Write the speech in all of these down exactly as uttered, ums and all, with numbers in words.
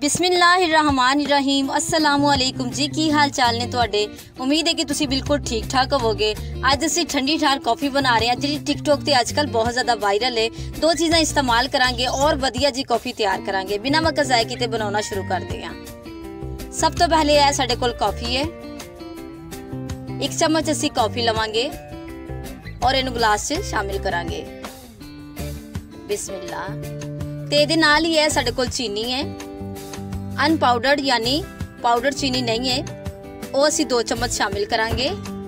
बिस्मिल्लाहिर्रहमानिर्रहीम अस्सलामुअलैकुम जी। की हाल चाल ने तुहाडे? उम्मीद है कि तुसी बिल्कुल ठीक ठाक होवोगे। अज असीं ठंडी ठार कॉफ़ी बना रहे हैं जी टिकटॉक ते आजकल बहुत ज़्यादा वायरल है। दो चीज़ां इस्तेमाल करांगे और वधिया जी कॉफ़ी तैयार करांगे। बिना वक्त ज़ाया कीते बनाना शुरू करते हैं। सब तो पहले है साडे कोल कॉफ़ी है। एक चम्मच असीं कॉफ़ी लवांगे और इनू गिलास च शामिल करांगे। बिस्मिल्लाह। ते इहदे नाल ही है साडे कोल चीनी है, अनपाउडर्ड यानी पाउडर चीनी नहीं है, वो असी दो चम्मच शामिल करांगे।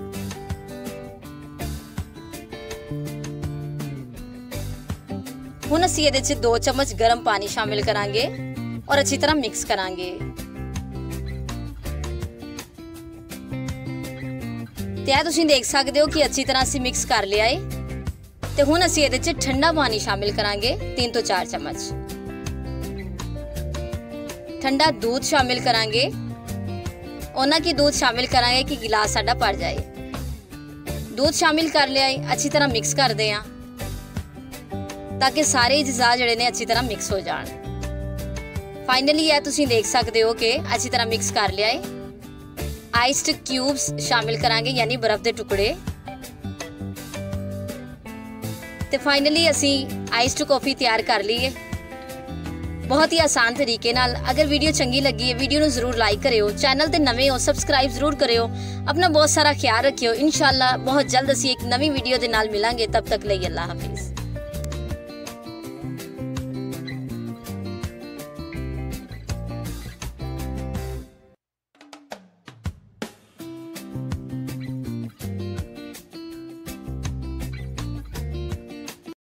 हुण असी इहदे च दो चम्मच गर्म पानी शामिल करांगे और अच्छी तरह मिक्स करांगे। ते तुसीं देख सकते हो कि अच्छी तरह असी मिक्स कर लिया है। ते हुण असी इहदे च ठंडा पानी शामिल करांगे, तीन तो चार चम्मच। ठंडा दूध शामिल करांगे, ओना की दूध शामिल करांगे कि गिलास साडा भर जाए। दूध शामिल कर लिया है, अच्छी तरह मिक्स कर दें ताकि सारे अज्जा जड़े ने अच्छी तरह मिक्स हो जान। फाइनली है तुसीं देख सकते हो कि अच्छी तरह मिक्स कर लिया है। आइस्ड क्यूब्स शामिल करांगे यानी बर्फ के टुकड़े। ते फाइनली असी आइस्ड कॉफ़ी तैयार कर ली है बहुत ही आसान तरीके नाल। अगर वीडियो चंगी लगी है वीडियो नू जरूर लाइक करियो। चैनल ते नवे हो सब्सक्राइब जरूर करियो। अपना बहुत सारा ख्याल रखियो। इंशाअल्लाह बहुत जल्द असी एक नवी वीडियो दे नाल मिलांगे। तब तक लिए अल्लाह हाफिज़।